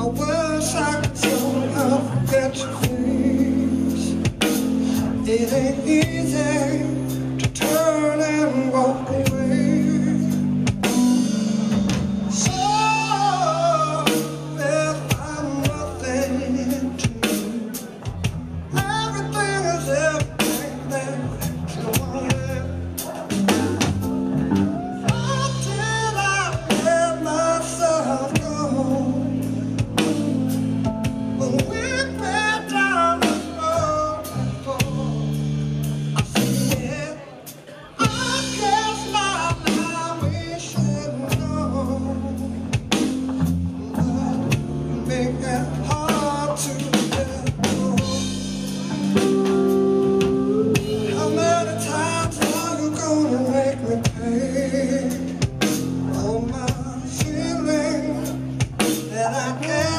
wish I could somehow forget your face. It ain't easy to turn and walk away. So if I'm nothing to you, everything is everything that you wanted. How did I let myself go? When we've been down this road before, I see it. I guess by now we should know, but you make it hard to let go. How many times are you gonna make me pay all my feelings that I can't